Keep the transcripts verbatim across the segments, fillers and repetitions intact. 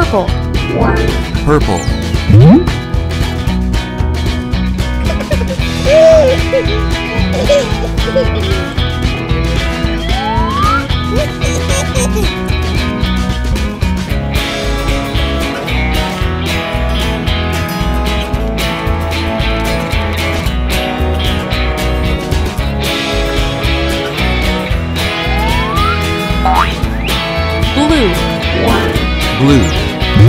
Purple. Purple. Blue. Blue.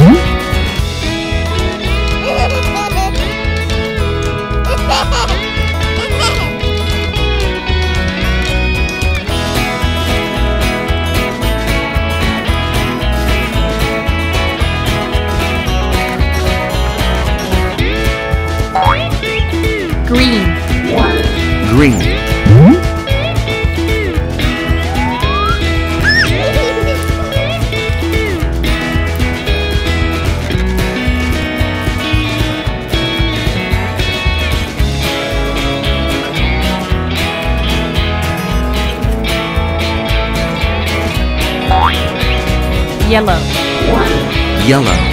Green. Green. Yellow. Yellow.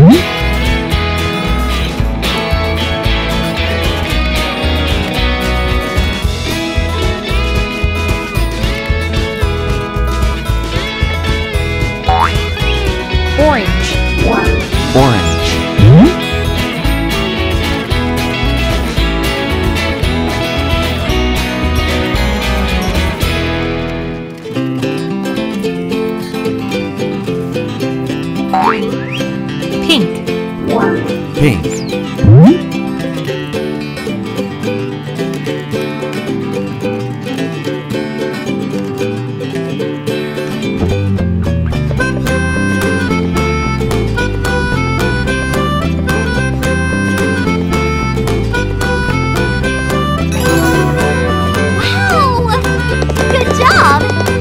Orange. Orange. Pink. Pink. Wow! Good job!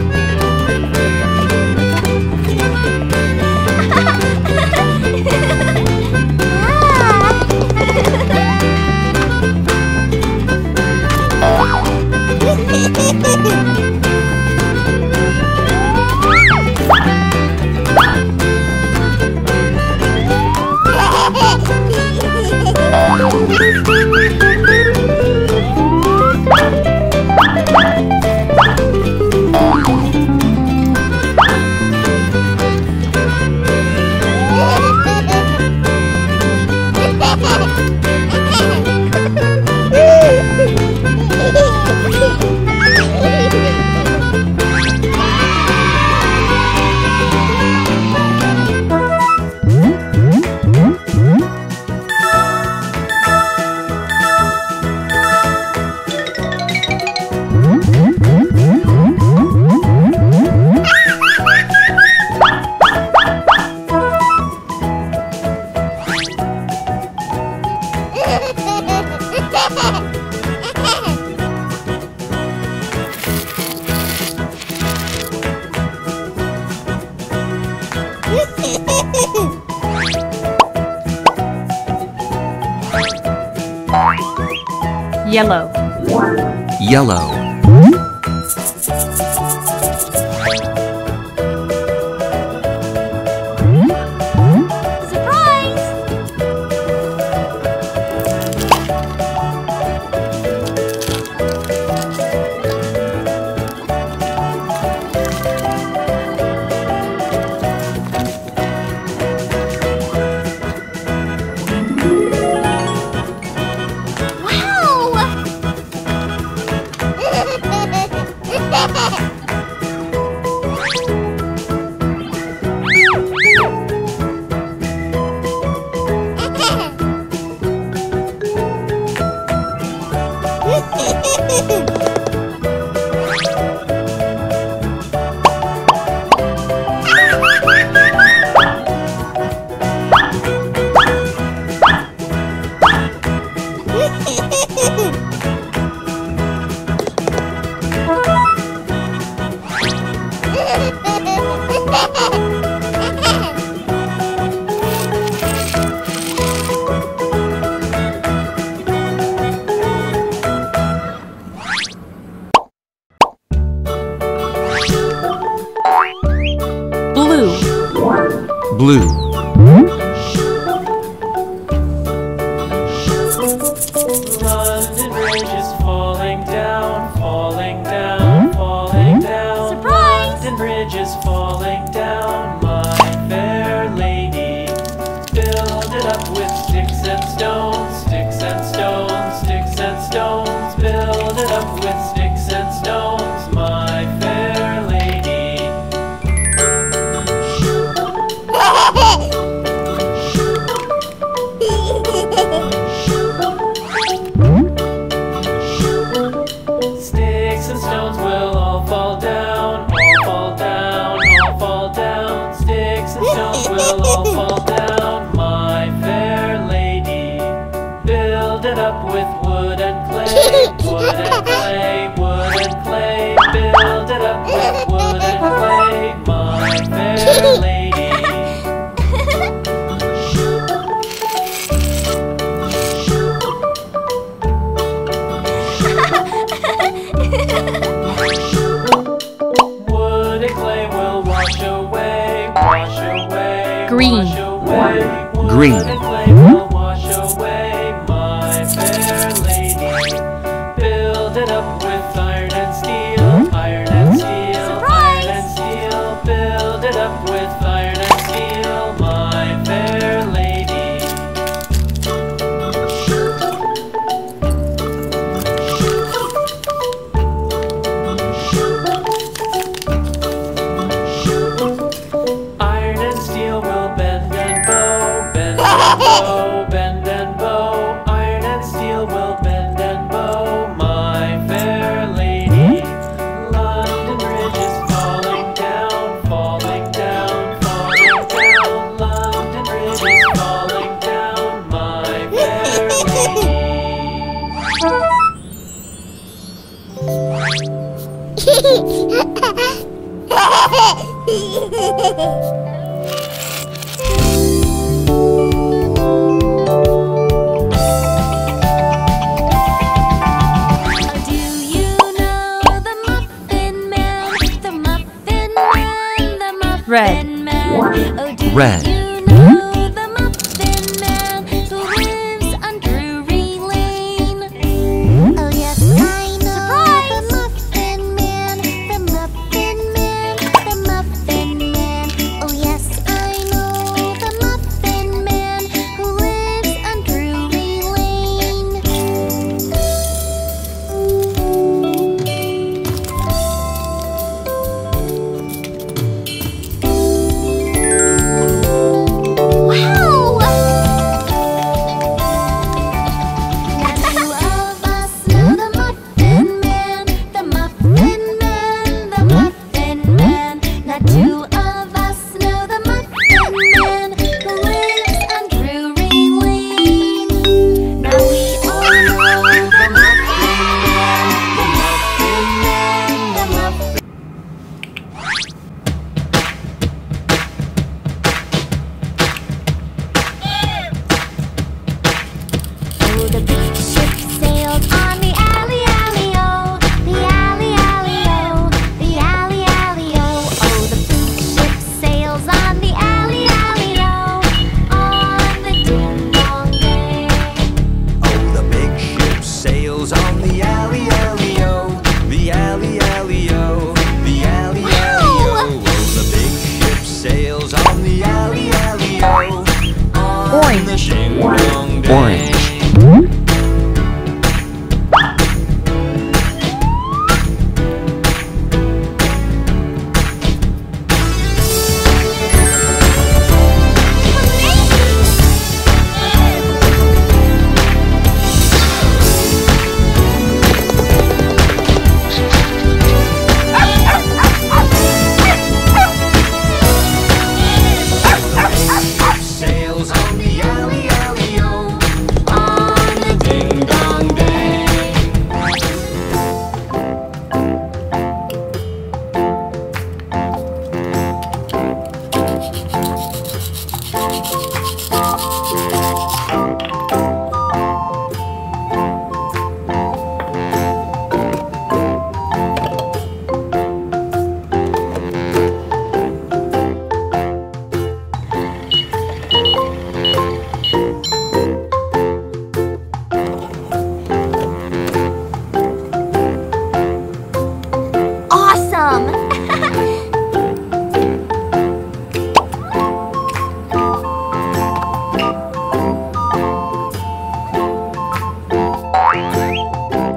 Yellow. Yellow. Blue. Blue. London Bridge is falling down, falling down, falling down. Surprise! London Bridge is falling down, my fair lady. Build it up with sticks and stones, sticks and stones, sticks and stones. Build it up with sticks and stones, my fair lady. Sticks and stones will all fall down, all fall down, all fall down. Sticks and stones will all fall down, my fair lady. Build it up with wood and clay, wood and clay, wood and clay. Build it up with wood and clay, my fair lady. Wood and clay will wash away, wash away, Green. wash away. Wood Green. and clay will wash away, my fair lady. Build it up with iron and steel, iron and steel, Surprise! iron and steel. Build it up with iron and steel, my fair lady. Iron and steel will bend and bow, bend and bow, bend and bow. Iron and steel will bend and bow, my fair lady. London Bridge is falling down, falling down, falling down. London Bridge is falling down, my fair lady. Do you know the Muffin Man? The Muffin Man, the Muffin Red. Man. Oh, do Red. you know the Muffin Man who lives on Drury Lane? Oh yes, I know the Muffin Man, the Muffin Man, the Muffin Man. Oh yes, I know the Muffin Man who lives on Drury Lane.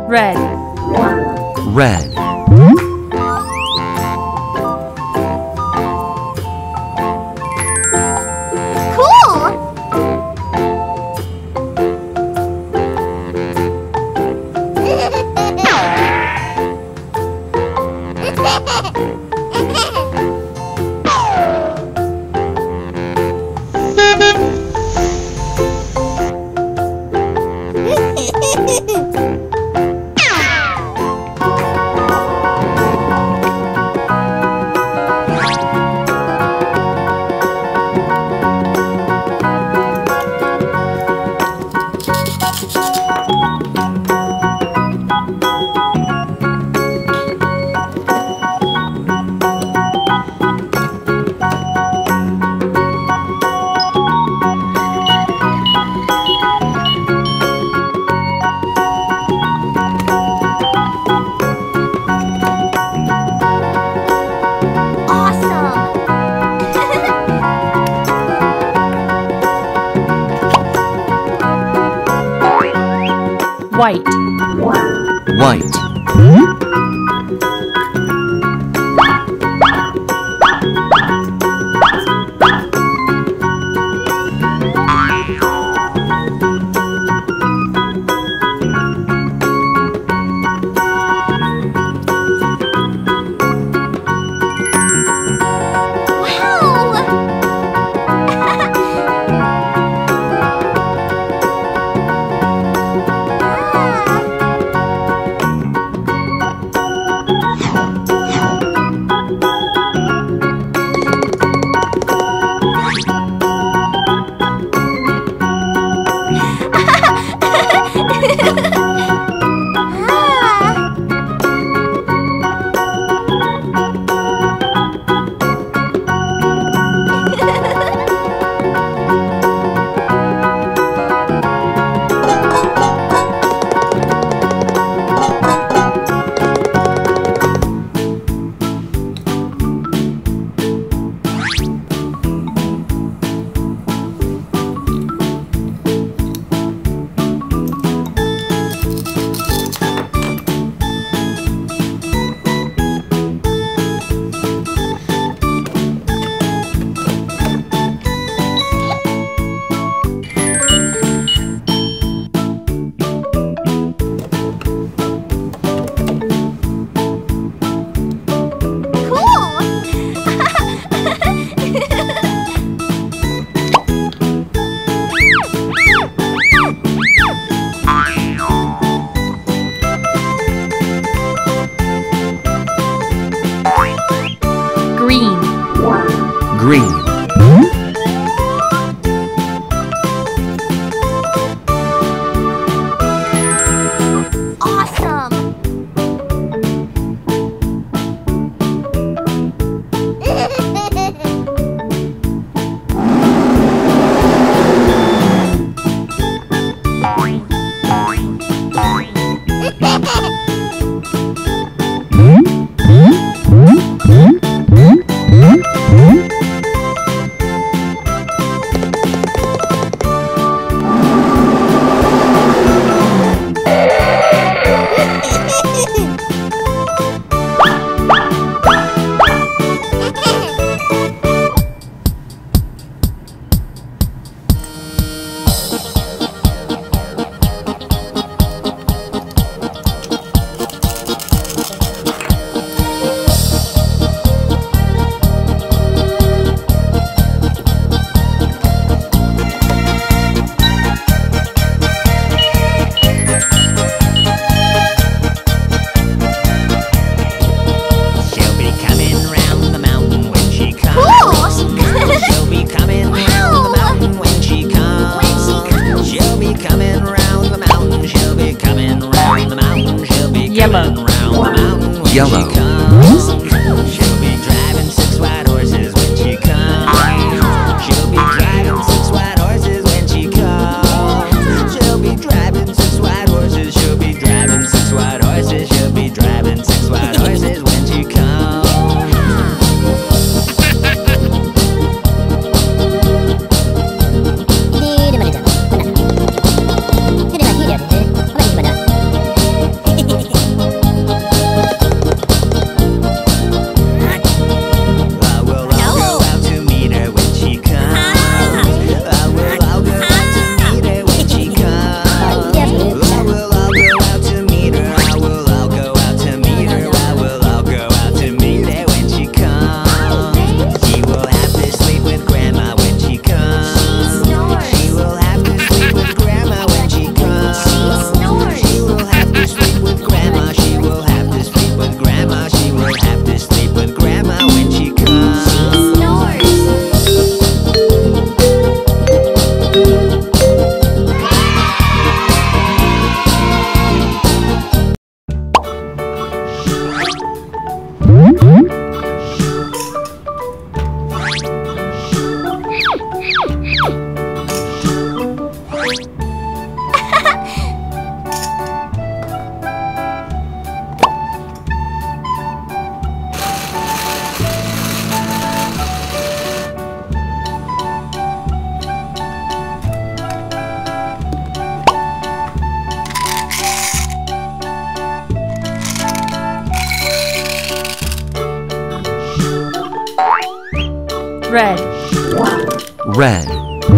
Red. Red. White. White. Green. Green. Awesome! Yellow. Yellow. She'll be driving six white horses when she comes. She'll be driving six white horses when she comes. She'll be driving six white horses. She'll be driving six white horses. She'll be driving six white horses when she comes. Red. Red.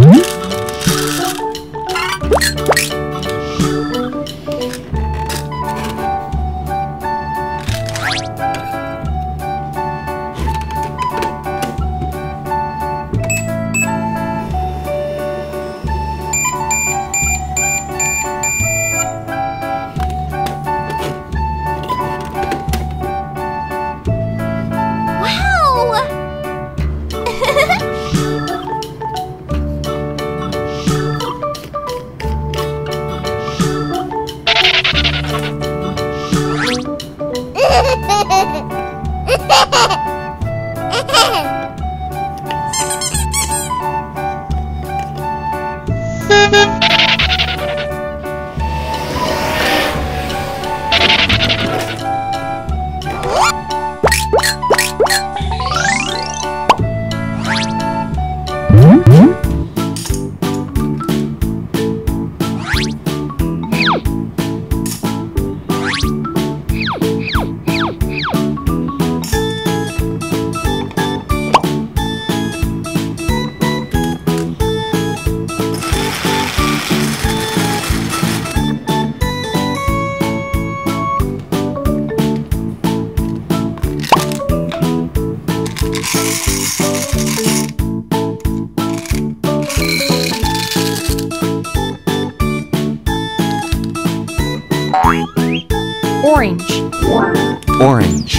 Orange. Orange.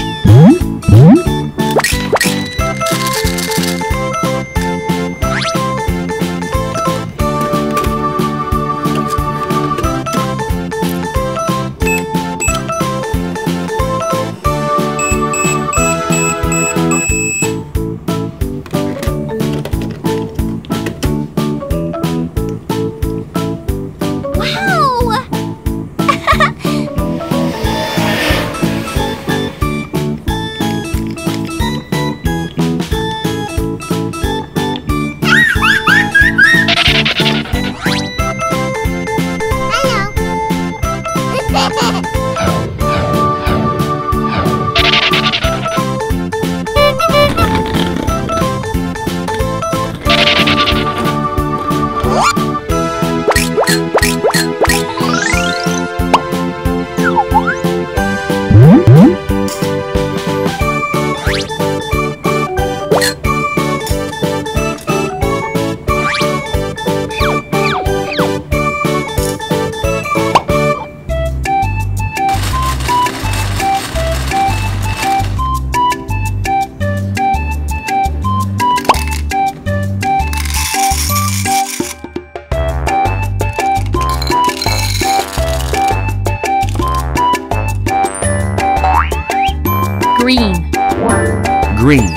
Green. Green.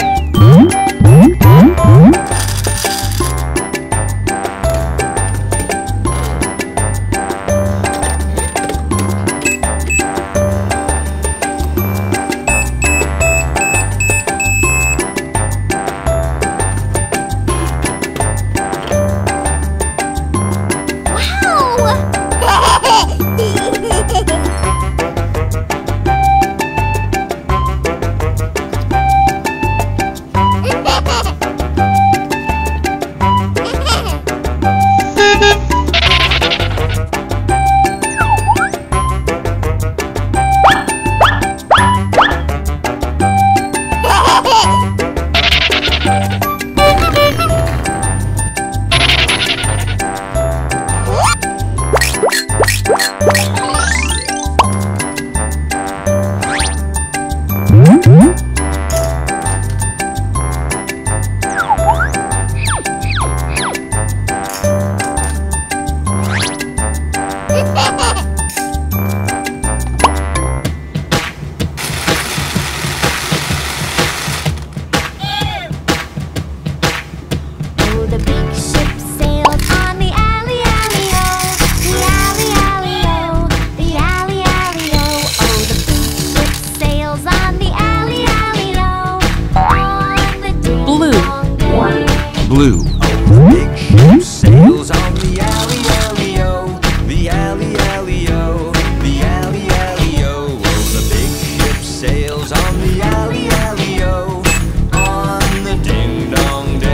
Oh, the big ship sails on the alley, alley, oh. The alley, alley, oh. The alley, alley, oh. Oh, the big ship sails on the alley, alley, oh. On the ding Blue. dong day. Blue. Big ship sails on the alley, alley, oh. The alley, alley, oh. The alley, alley, oh. Oh, the big ship sails on the alley, alley, oh. On the ding dong day.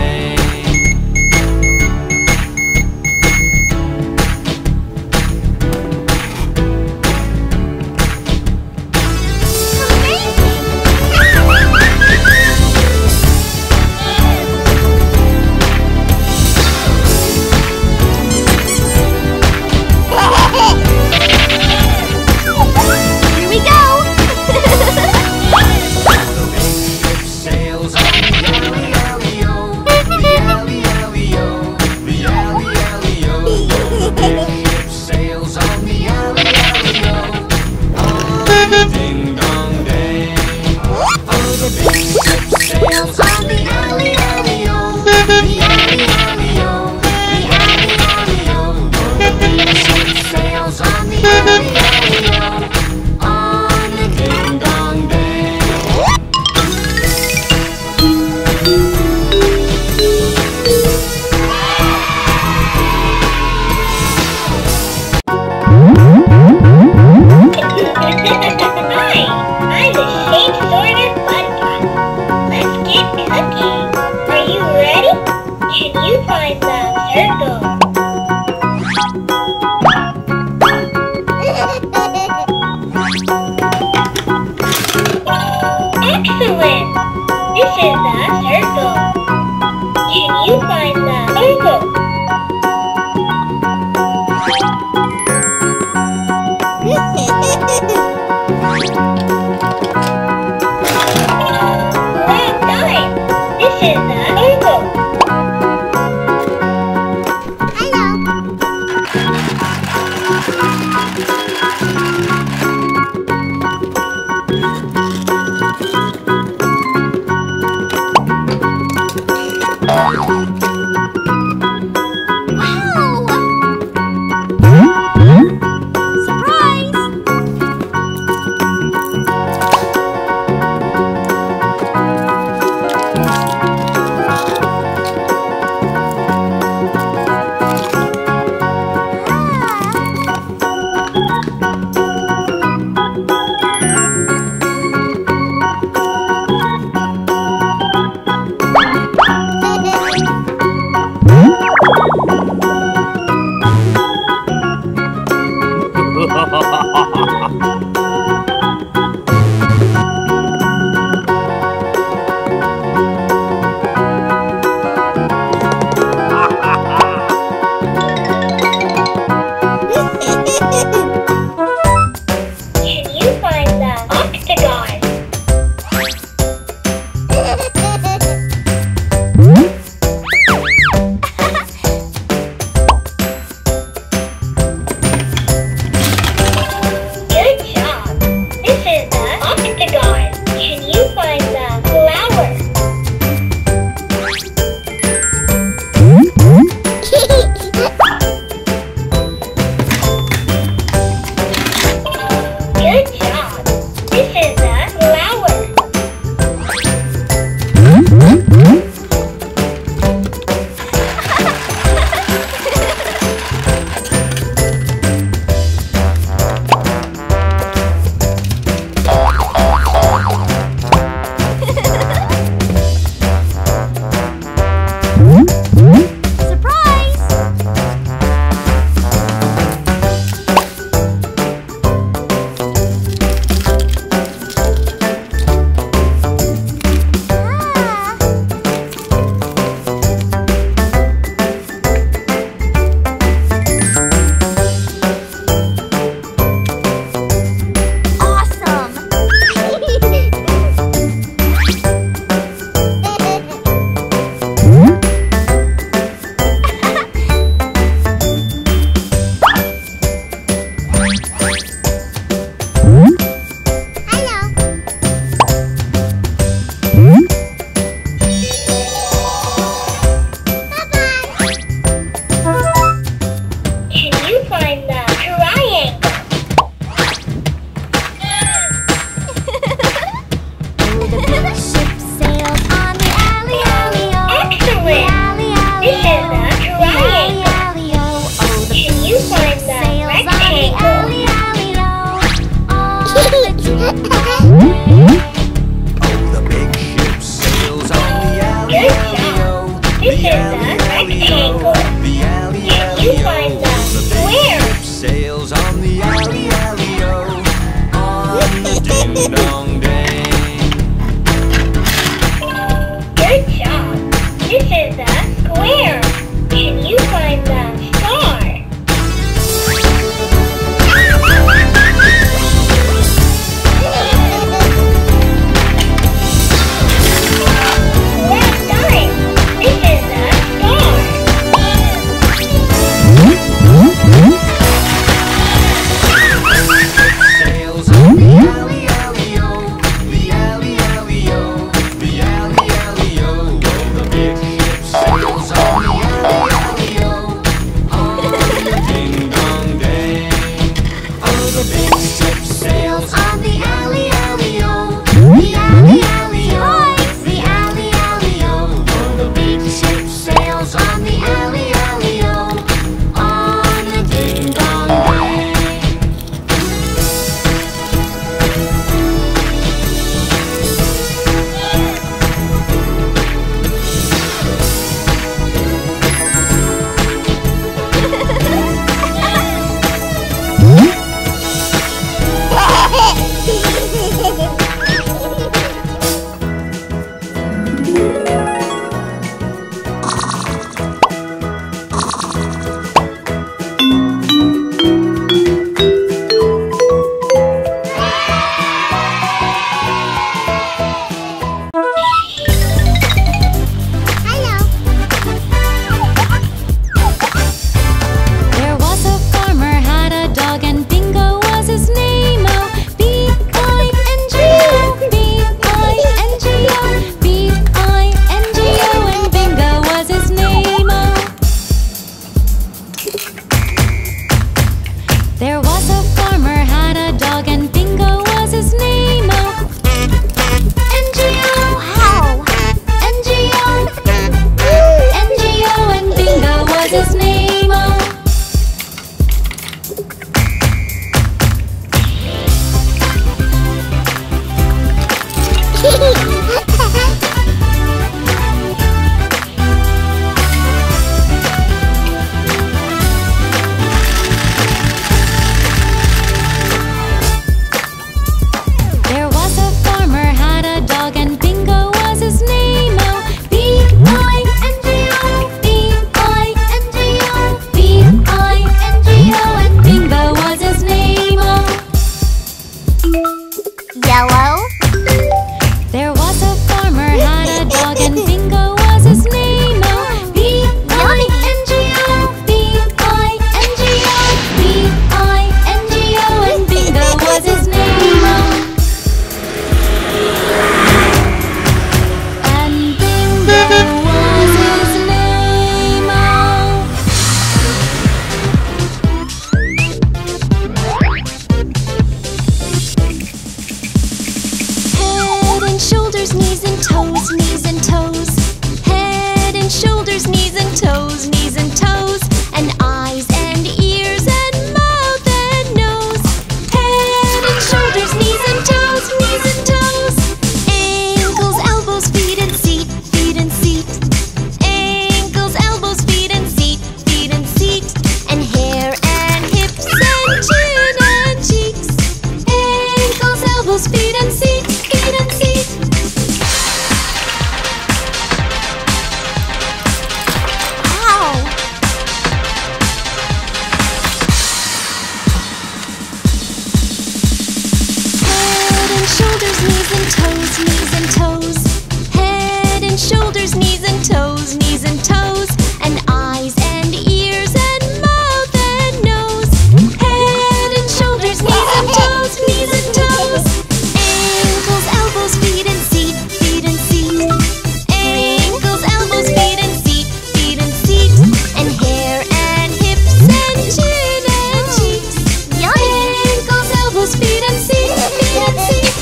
Excellent! This is the circle. Can you find the circle? Well done! This is the circle. Hello. Can you find the octagon? Good job! This is the octagon. Can you find the flower? Good job! This is the flower. Surprise! Ah. Can you find the triangle? Ship sails on the alley, alley, oh. Excellent! Alley, alley, This is the triangle. alley, oh. Oh, the Can you find the sails on the rectangle? alley, alley, oh. On the dream. Oh, the big ship sails on the alley, Good alley, job. oh. This is The the alley, alley, rectangle. oh. The alley, Can alley, you oh. find the The big square? ship sails on the alley, alley, oh. On the ding dong dang. Good job. This is the square. Can you find the star? Well done. This is the star. Sails on the alley, alley, oh. Yellow. There was a farmer had a dog and Bingo was his name. Oh, B I N G O, B I N G O, B I N G O, and Bingo was his name. Oh. And Bingo was his name. Oh. Head and shoulders, knees and toes, knees and toes. Head and shoulders, knees and toes, knees and toes. And eyes and ears and mouth and nose. Head and shoulders, knees and toes, knees and toes. Ankles, elbows, feet and seat, feet and seat. Ankles, elbows, feet and seat, feet and seat. And hair and hips and chin and cheeks. Ankles, elbows, feet and seat, feet and seat. Ow! Head and shoulders, knees and toes, knees and toes. Head and shoulders, knees and toes, knees and toes. And eyes and ears and mouth and nose. Head and shoulders, knees and toes, knees and toes. Ankles, elbows, feet and seat, feet and seat. Ankles, elbows, feet and seat, feet and seat. And hair and hips and chin and cheeks. Ankles, elbows, feet and seat, feet and seat.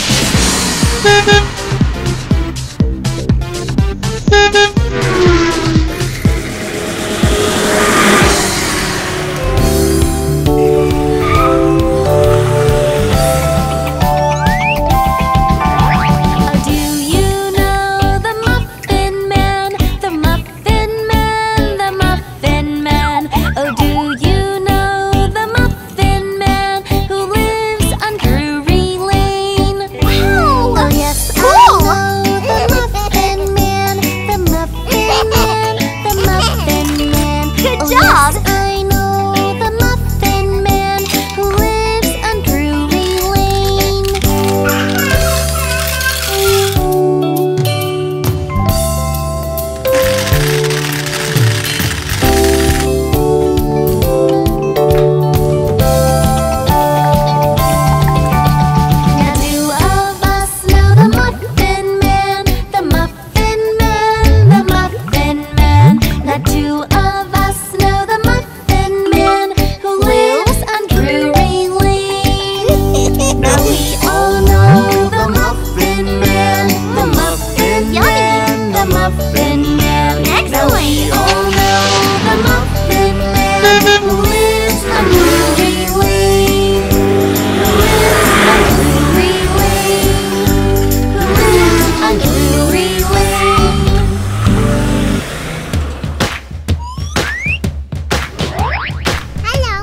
Oh, do you know the Muffin Man? The Muffin Man, the Muffin Man. Oh, do you know the Muffin Man who lives on Drury Lane? Wow! Oh yes, I know the Muffin Man, the Muffin Man, the Muffin Man. Good oh, job! Yes, I know the Muffin Man who lives on Drury Lane. Now two of us know the Muffin Man, the Muffin Man, the Muffin Man. Now two of us know the Muffin Man who lives on Drury Lane. Now we all know the Muffin Man, the Muffin Man, the Muffin Man. Now we all know the Muffin Man who lives on Drury Lane. Who lives on Drury Lane. Who lives on Drury Lane. Hello.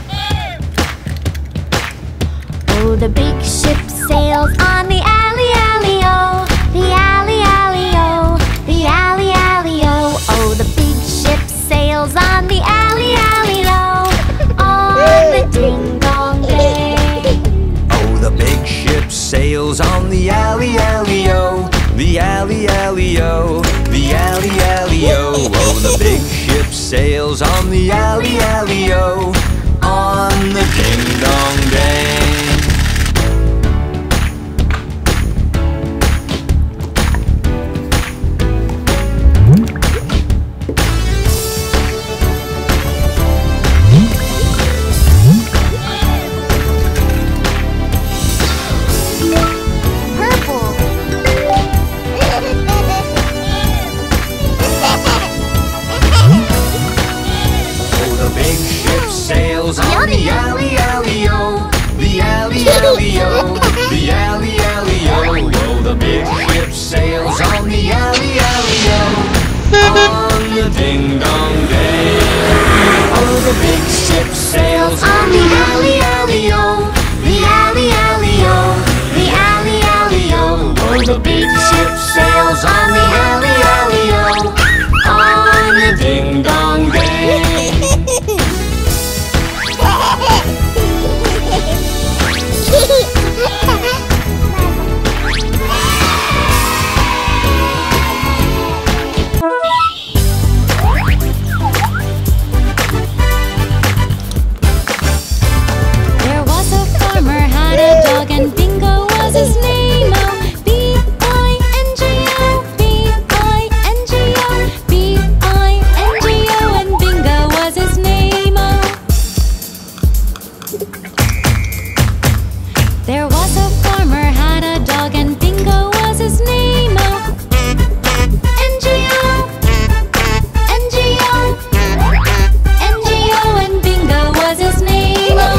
Oh, the big ship sails on the alley, alley, oh. The alley, alley, oh. The alley, alley, oh. Oh, the big ship sails on the alley, alley, oh. On the ding dong day. Oh, the big ship sails on the alley, alley, oh. The alley, alley, oh. The alley, alley, oh. Oh, the big ship sails on the alley, alley, oh. On the ding dong day. Purple. Oh, the big ship sails on the alley, alley, oh. The alley, alley, oh. The alley, alley, oh. Oh, the big ship sails on the alley, alley, oh. On the ding dong day. Oh, the big ship sails on the alley, alley, oh. The alley, alley, oh. The alley, alley, oh. Oh, the big ship sails on the alley, alley, oh. On the ding dong day. There was a farmer had a dog and Bingo was his name. Oh, N G O, N G O, N G O, and Bingo was his name. Oh.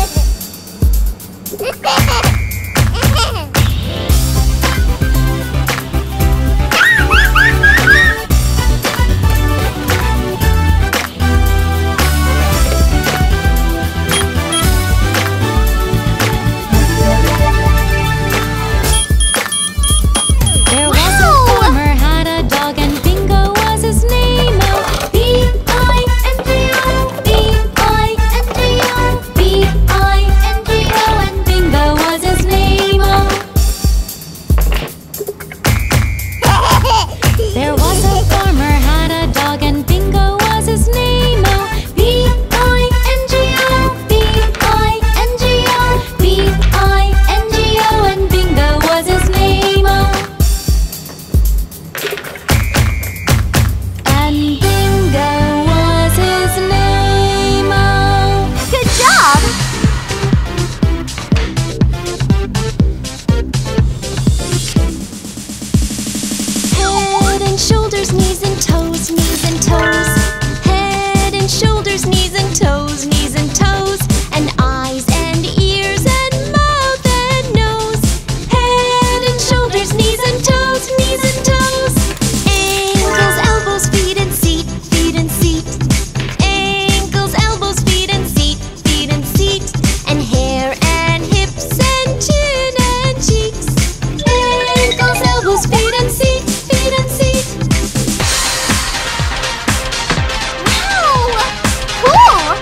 There was a farmer had a dog and Bingo was his name. Oh, B I N G O, B I N G O, B I N G O, and Bingo was his name. Oh. There was a farmer had a dog and Bingo was his name. Oh, B I N G O, B I N G O, B I N G O, and Bingo was his name. Oh. And Bingo was his name. Oh. Good job! Head and shoulders, knees and toes, knees and toes. Head and shoulders, knees and toes, knees and toes. And eyes and ears and mouth and nose. Head and shoulders, knees and toes, knees and toes. Ankles, elbows, feet and seat, feet and seat. Ankles, elbows, feet and seat, feet and seat. And hair and hips and chin and cheeks. Ankles, elbows, feet and seat, feet and seat. Wow! Cool!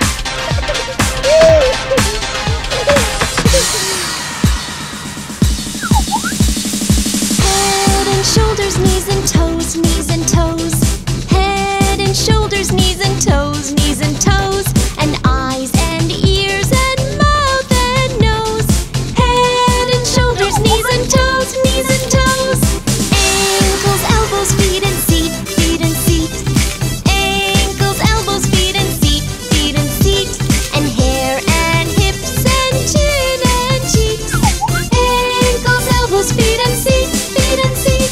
Head and shoulders, knees and toes, knees and toes. Head and shoulders, knees and toes, knees and toes. And eyes and ears and mouth and nose. Head and shoulders, knees and toes, knees and toes. Ankles, elbows, feet and seat, feet and seat. Ankles, elbows, feet and seat, feet and seat. And hair and hips and chin and cheeks. Ankles, elbows, feet and seat, feet and seat.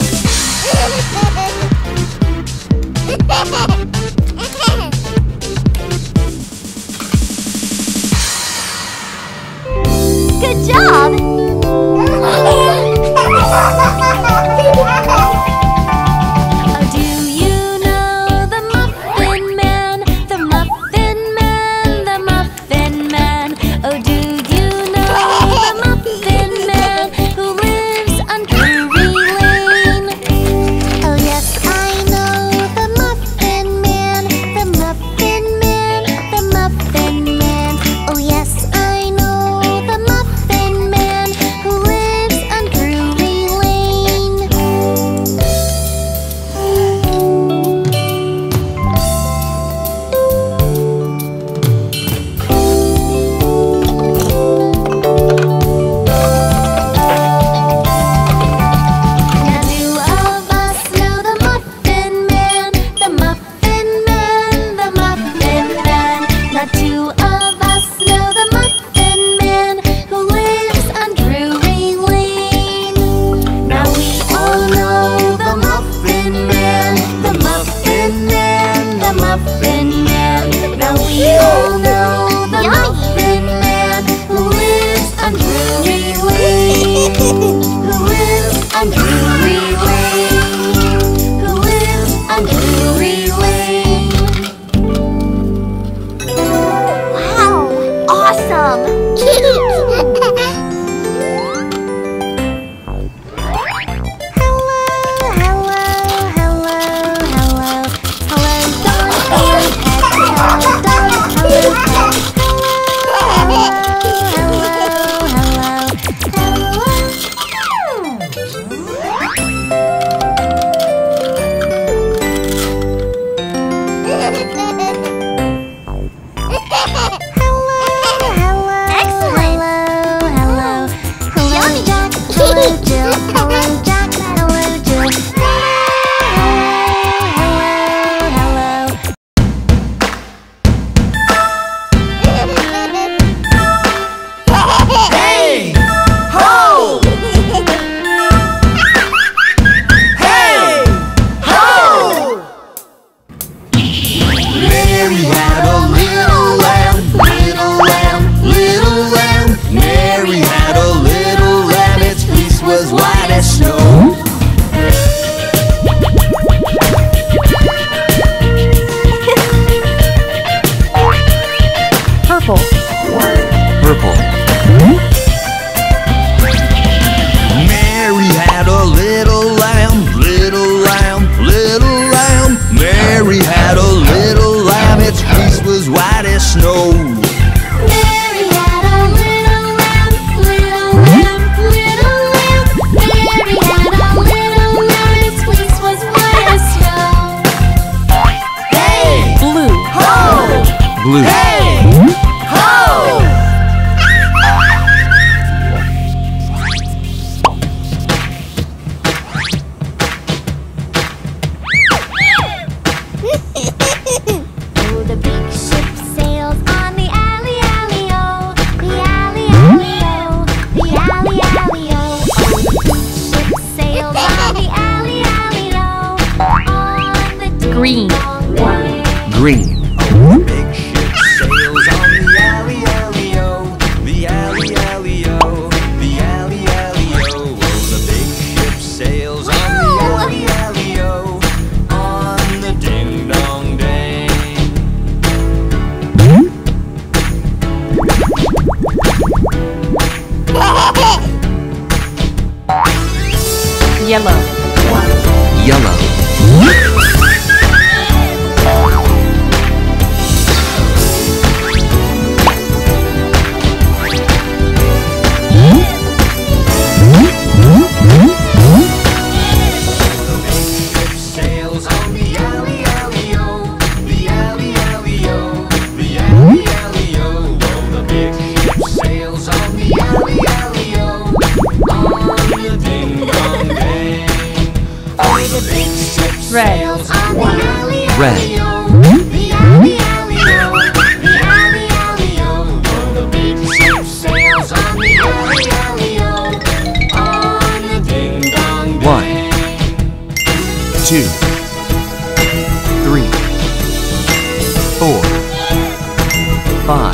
Good job! Oh, do you know the Muffin Man? The Muffin Man, the Muffin Man. Oh, do you know the Muffin Man who lives on Drury Lane? Oh yes, I know the Muffin Man, the Muffin Man, the Muffin Man. Oh yes, I know the Muffin Man who lives on Drury Lane. Now two of us know the Muffin Man, the Muffin Man, the Muffin Man. Now two of us know the Muffin Man who lives on Drury Lane. Now we all know the Muffin Man, the Muffin Man, the Muffin Man. Now we all know the Muffin Man who lives on Drury Lane. Who lives on Drury Lane. Who lives on Drury Lane. Wow! Awesome! Hello, hello, hello, hello. Hello, dog and cat. Hello, dog. Hello, cat. Hello, hello, hello, hello. Yellow. Yellow. Sails on the alley, alley-o, the alley, alley-o, the alley, alley-o. Oh, the big ship sails on the alley, alley-o, on the ding-dong bang. Oh, the big ship Red. sails on the alley, Red. alley-o, the alley, alley-o, the alley, alley-o. Oh, the big ship sails on the alley, alley-o, on the ding-dong One. bang. Two, three, four, five.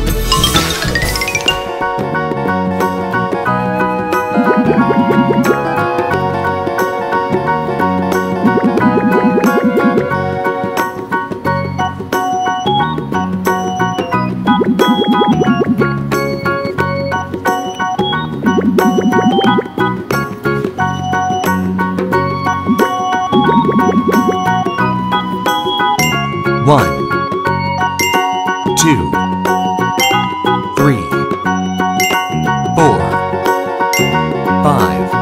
One, two, three, four, five.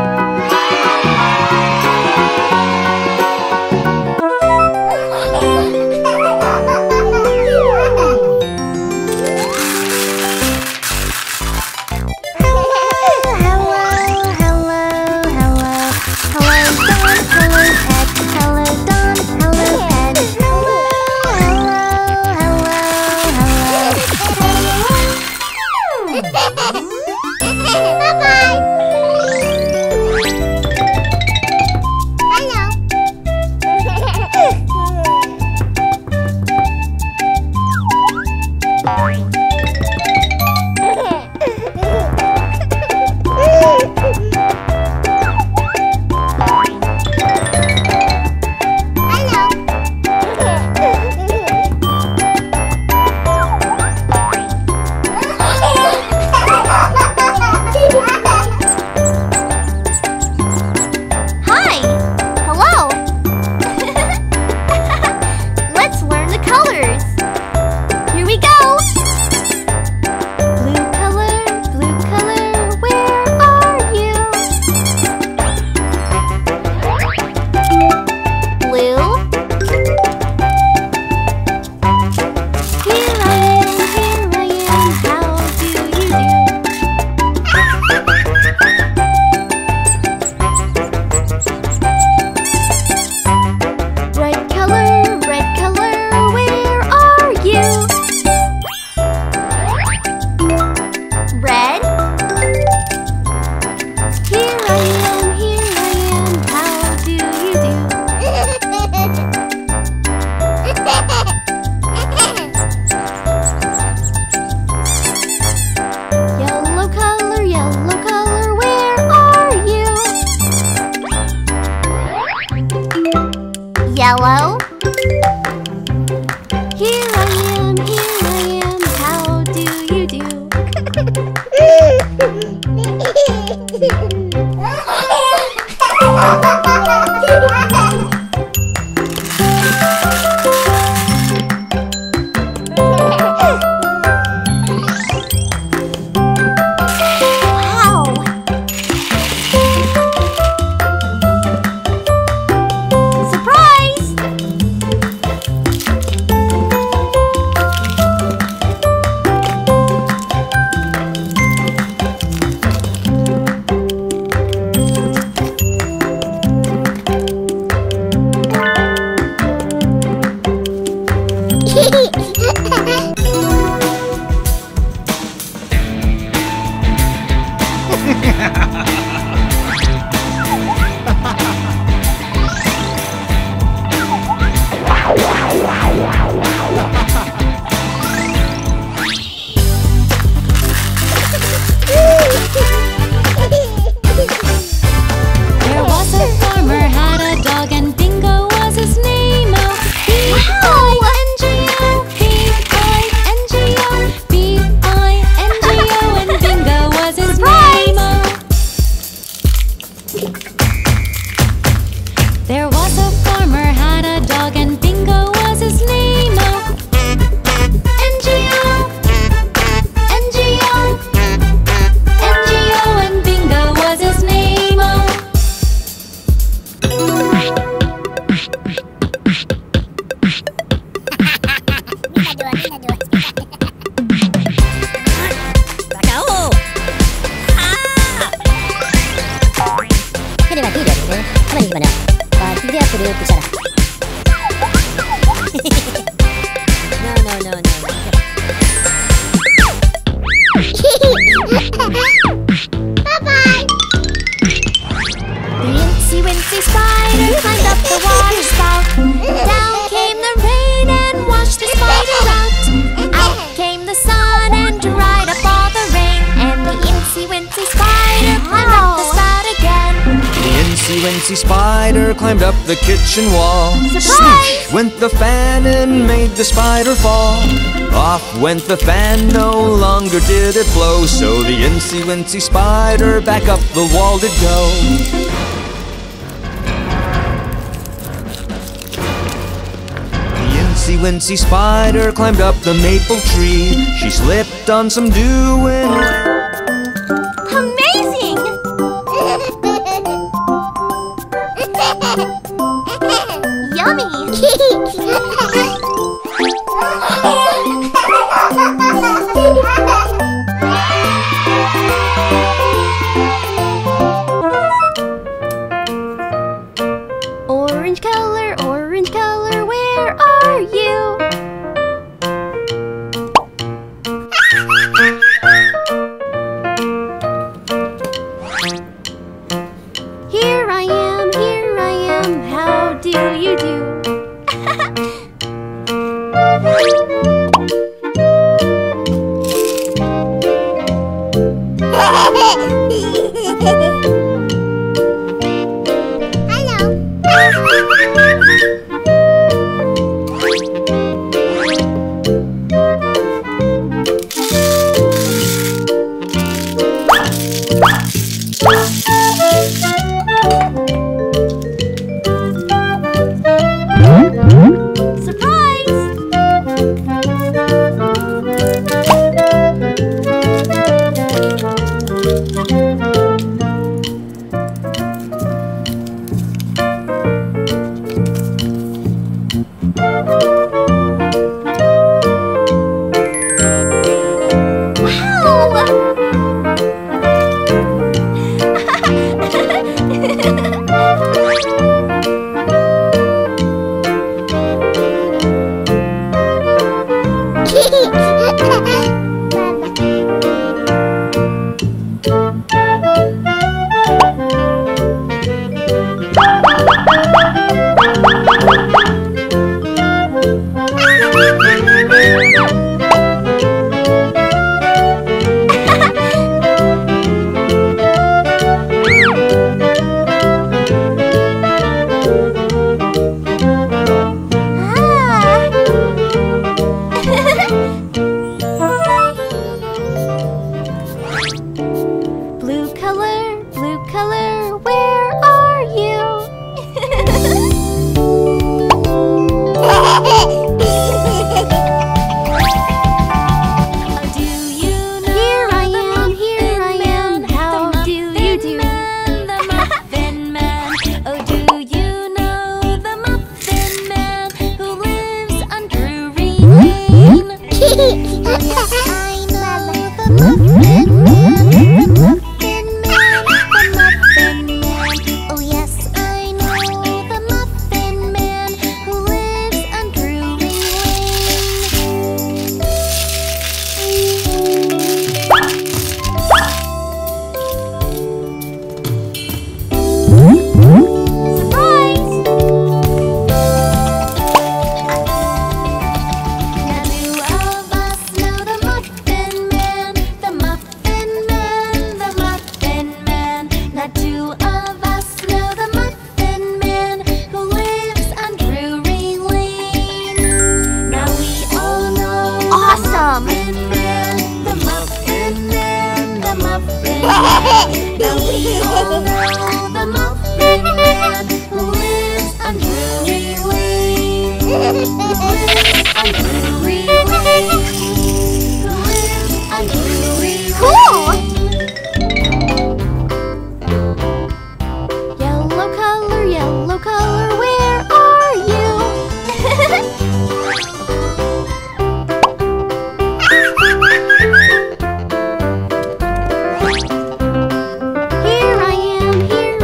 Hi! Hello! Let's learn the colors. Here we go! Blue color, blue color, where are you? Blue. Here I am, here I am, how do you do? Red color, red color, where are you? Red. Here I am, here I am, how do you do? Yellow color, yellow color, where are you? Yellow. Here I am, here I am, how do you do? Wow! Surprise! Incy Wincy Spider climbed up the kitchen wall. Surprise! Swoosh went the fan and made the spider fall. Off went the fan, no longer did it blow. So the Incy Wincy Spider back up the wall did go. Incy Wincy Spider climbed up the maple tree. She slipped on some dew and Amazing! Orange color, orange color, where are you? Here I am, here I am, how do you do? Blue color, blue color, where are you? Oh, do you know here I am, here I am, how do you do? The Muffin Man. Oh, do you know the Muffin Man who lives on Drury Lane? Yes, I know the Muffin Man. Muffin Man, the Muffin Man. Oh yes, I know the Muffin Man who lives on Drury Lane. Surprise! Now two of us know the Muffin Man, the Muffin Man, the Muffin Man. Now two of us know the Muffin Man who lives on Drury Lane. Now we all know Awesome! the Muffin Man, the Muffin Man, the Muffin Man. Now we all know the Muffin Man who lives on Drury Lane. Who lives on Drury Lane. Who lives on Drury Lane. Cool! Yellow color, yellow color, where are you? Here I am, here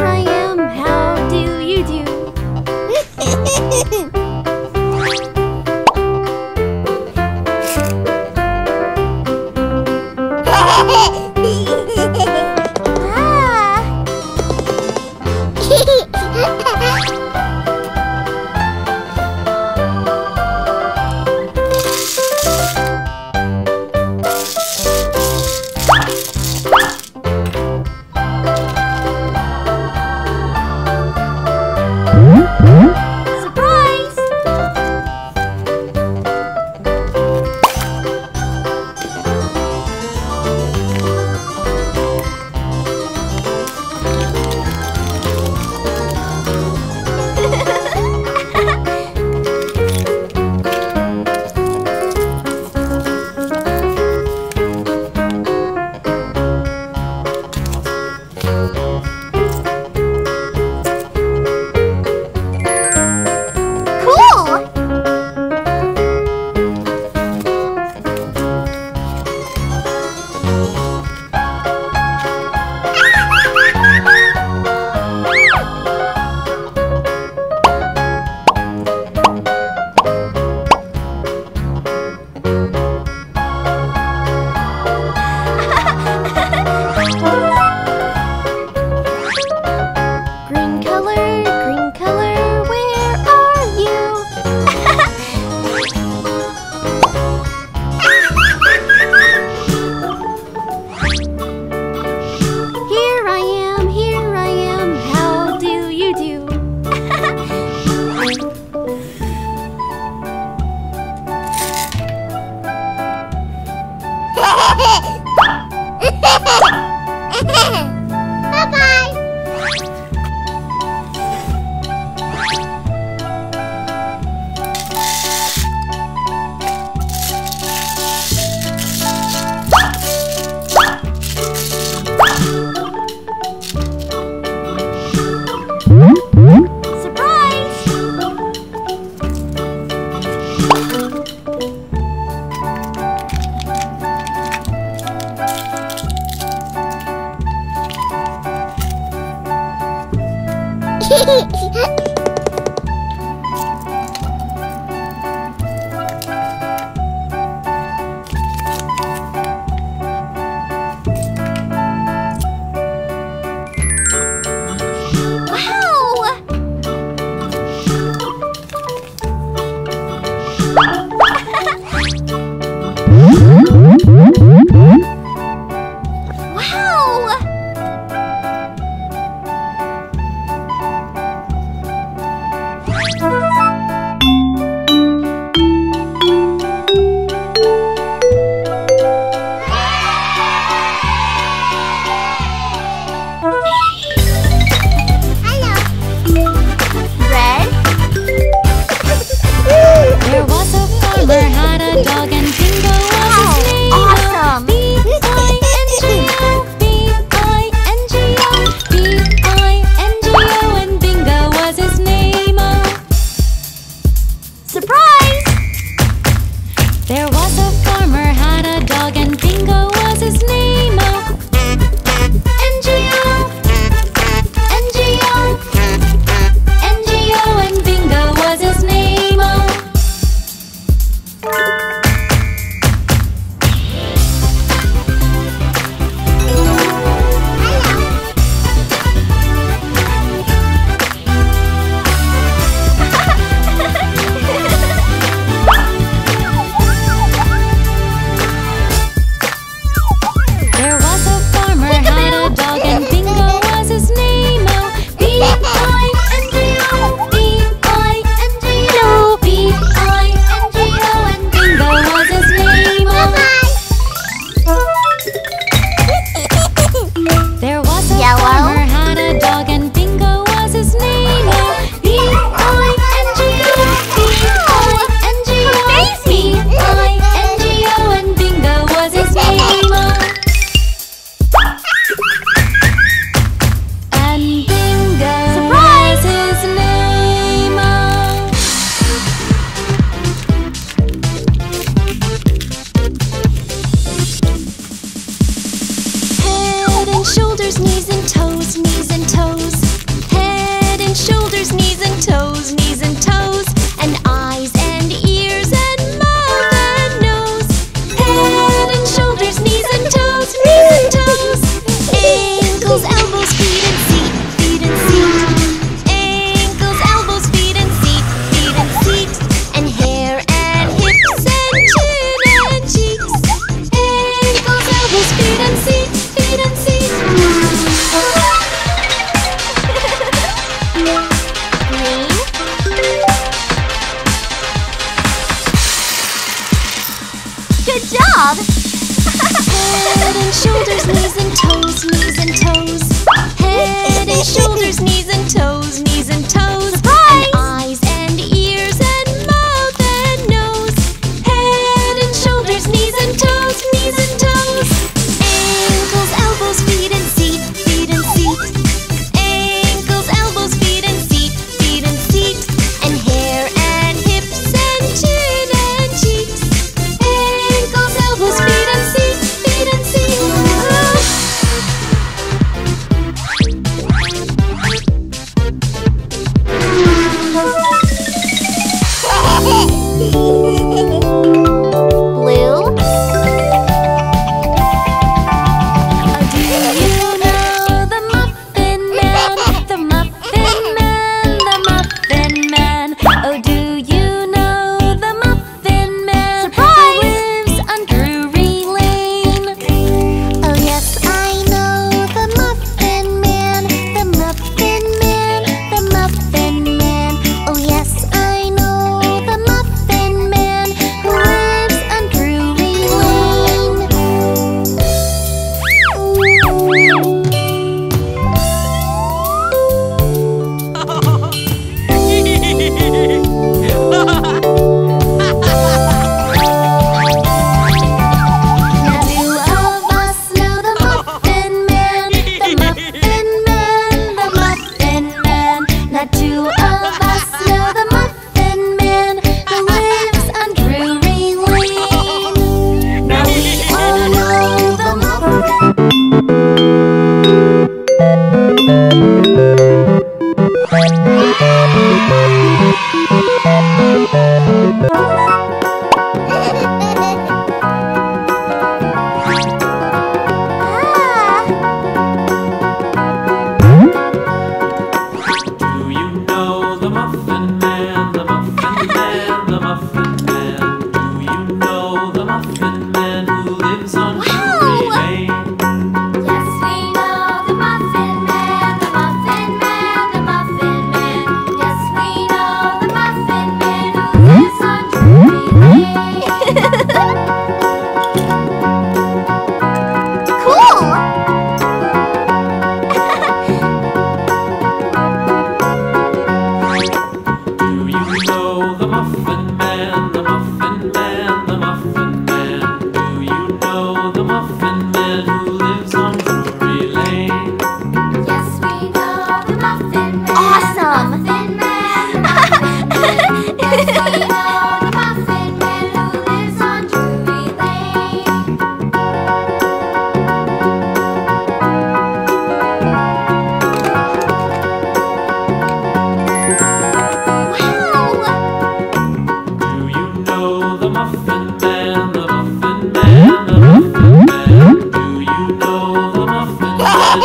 Good job! Head and shoulders, knees and toes, knees and toes.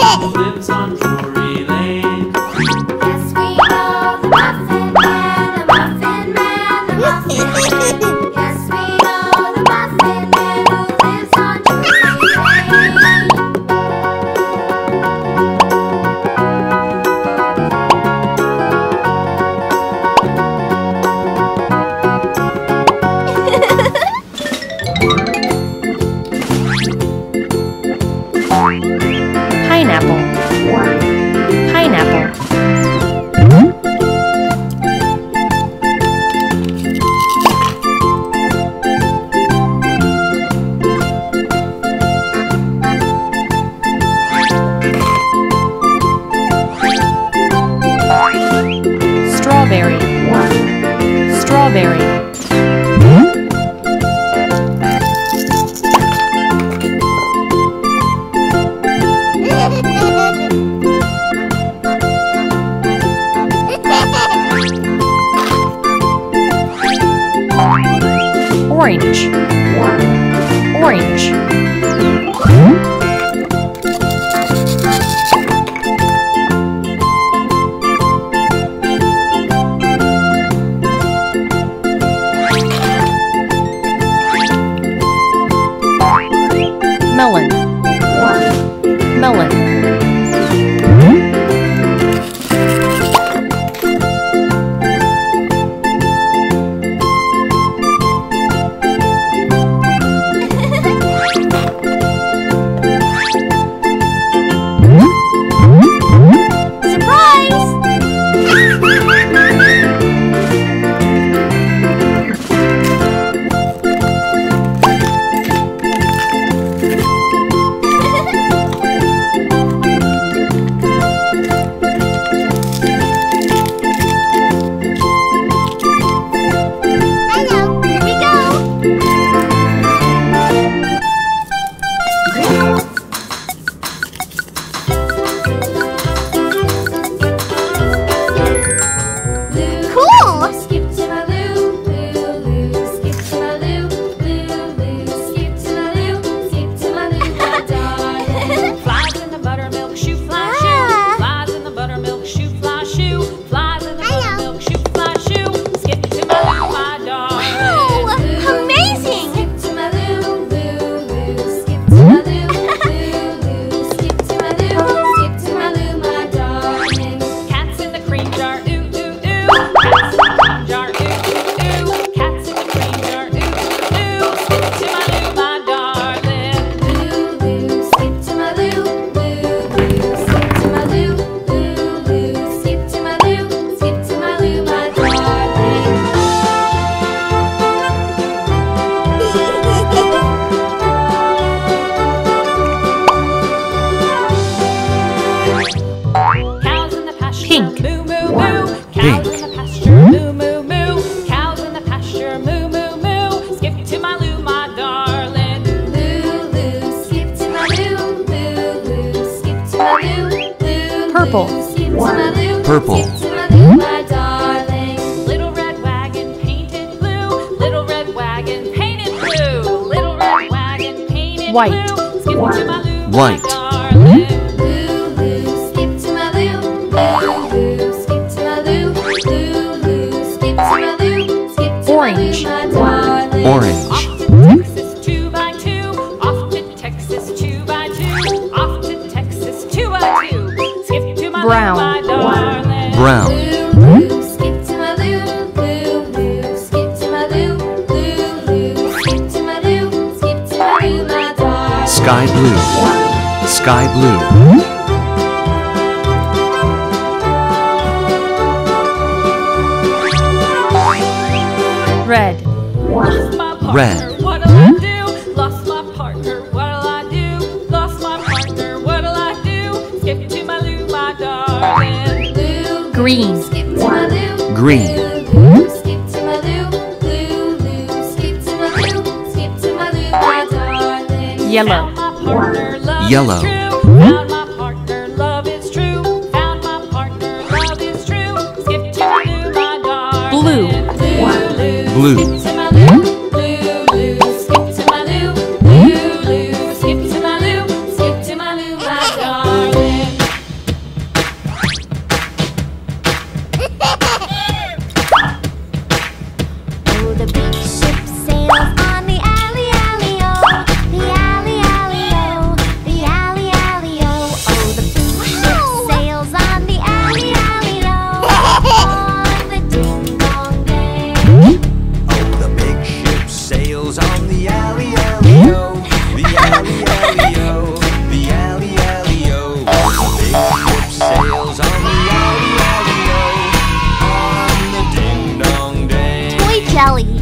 who lives on Drury Lane. Yes, we know the Muffin Man, the Muffin Man, the Muffin Man. Yes, we know the Muffin Man who lives on Drury Lane. Pineapple. Pineapple. Strawberry. Strawberry. Orange. Orange. Melon. Melon. Pink. Pink. Moo, moo, moo. Cows in the pasture, moo, moo, moo. Skip to my loo, my darling. Loo, loo, skip to my loo, loo, loo, skip to my loo, loo, Purple. loo, skip to my loo, Purple. skip to my loo, my darling. Little red wagon painted blue. Little red wagon painted blue. Little red wagon painted White. blue. Skip to my loo, White. my darling. Loo, loo, skip to my loo, loo, loo, skip to my loo, loo, loo, skip to my loo, skip to Orange. my loo, my darling. Orange. Off to Texas two by two. Off to Texas two by two. Off to Texas two by two. Skip to my Brown. loo, my darling. Brown. Loo, loo, skip to my loo, loo, loo, skip to my loo, loo, loo, skip to my loo, skip to my loo, my darling. Sky blue. Sky blue. Red. Lost my partner, Red. what'll I do? Lost my partner, what'll I do? Lost my partner, what'll I do? Skip to my loo, my darling. Loo, Green. skip to my loo, Green. loo, loo, skip to my loo, loo, loo, skip to my loo, skip to my loo, my darling. Yellow. Found my partner, love Yellow. is true. Found my partner, love is true. Found my partner, love is true. Skip to my loo, my darling. Blue. Loo, loo, Blue. skip to my loo, loo, loo, skip to my loo, loo, loo, skip to my loo, skip to my loo, my darling. sails on the alley, alley, o, on the ding-dong day. Toy jelly.